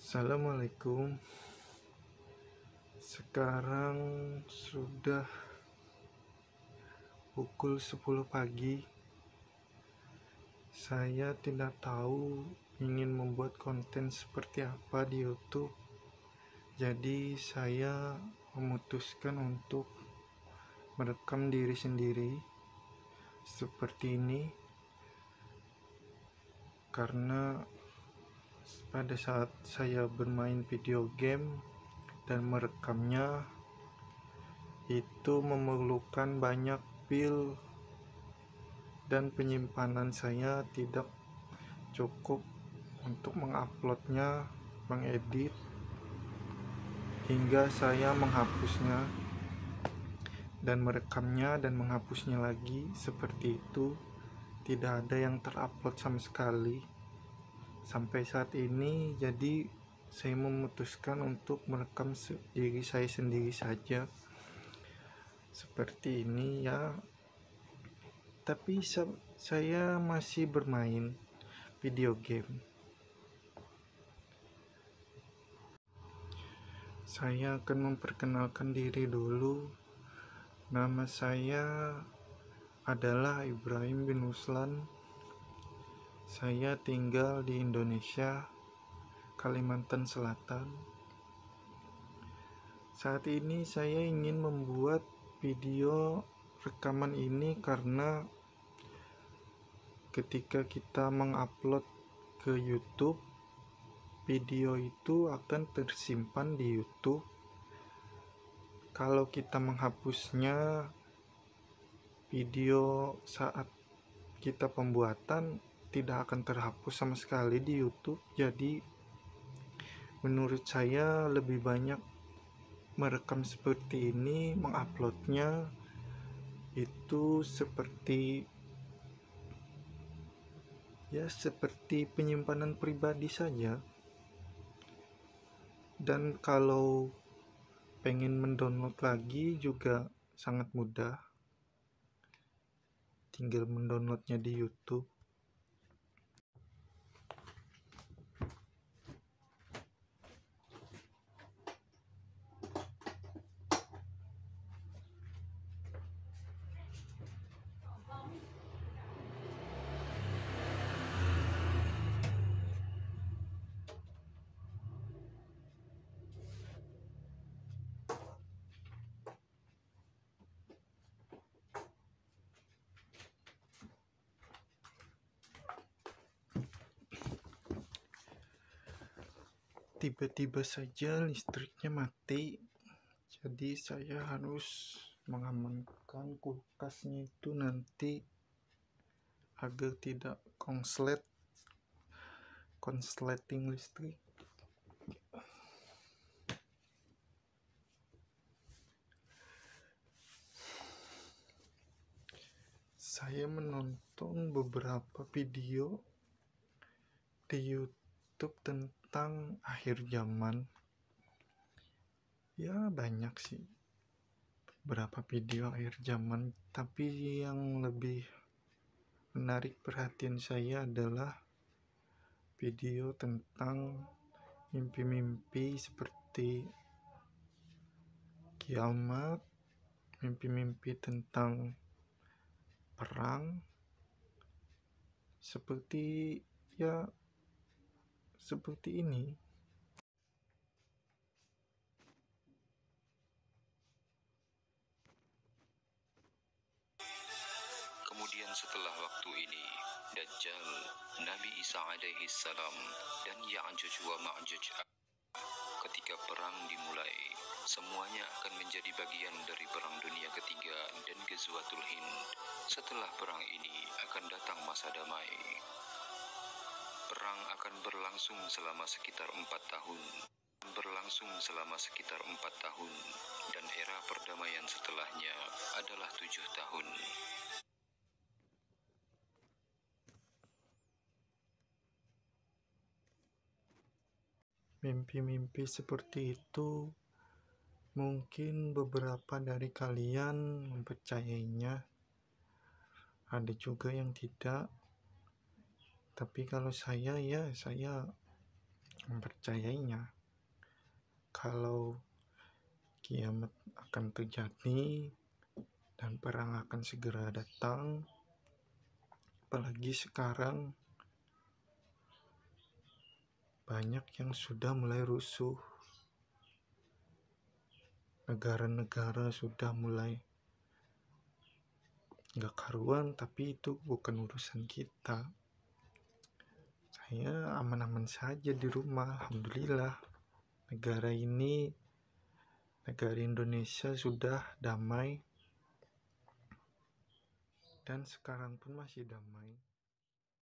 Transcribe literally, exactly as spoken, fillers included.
Assalamualaikum. Sekarang sudah pukul sepuluh pagi. Saya tidak tahu ingin membuat konten seperti apa di YouTube. Jadi saya memutuskan untuk merekam diri sendiri seperti ini karena pada saat saya bermain video game dan merekamnya itu memerlukan banyak file dan penyimpanan saya tidak cukup untuk menguploadnya, mengedit hingga saya menghapusnya dan merekamnya dan menghapusnya lagi seperti itu. Tidak ada yang terupload sama sekali sampai saat ini. Jadi saya memutuskan untuk merekam diri saya sendiri saja seperti ini ya. Tapi saya masih bermain video game. Saya akan memperkenalkan diri dulu. Nama saya adalah Ibrahim bin Ruslan. Saya tinggal di Indonesia, Kalimantan Selatan. Saat ini saya ingin membuat video rekaman ini karena ketika kita mengupload ke YouTube, video itu akan tersimpan di YouTube. Kalau kita menghapusnya, video saat kita pembuatan tidak akan terhapus sama sekali di YouTube. Jadi menurut saya lebih banyak merekam seperti ini, menguploadnya itu seperti ya seperti penyimpanan pribadi saja. Dan kalau pengen mendownload lagi juga sangat mudah, tinggal mendownloadnya di YouTube. Tiba-tiba saja listriknya mati, jadi saya harus mengamankan kulkasnya itu nanti agar tidak konslet konsleting listrik. Saya menonton beberapa video di YouTube tentang akhir zaman. Ya banyak sih beberapa video akhir zaman, tapi yang lebih menarik perhatian saya adalah video tentang mimpi-mimpi seperti kiamat, mimpi-mimpi tentang perang, seperti ya seperti ini. Kemudian setelah waktu ini, Dajjal, Nabi Isa alaihi salam, dan Ya'juj wa Ma'juj ketika perang dimulai, semuanya akan menjadi bagian dari perang dunia ketiga dan Ghazwatul Hind. Setelah perang ini akan datang masa damai. Perang akan berlangsung selama sekitar empat tahun. Berlangsung selama sekitar empat tahun, dan era perdamaian setelahnya adalah tujuh tahun. Mimpi-mimpi seperti itu mungkin beberapa dari kalian mempercayainya, ada juga yang tidak. Tapi kalau saya ya saya mempercayainya. Kalau kiamat akan terjadi dan perang akan segera datang, apalagi sekarang banyak yang sudah mulai rusuh. Negara-negara sudah mulai gak karuan, tapi itu bukan urusan kita. Saya aman-aman saja di rumah, alhamdulillah. Negara ini, negara Indonesia sudah damai, dan sekarang pun masih damai.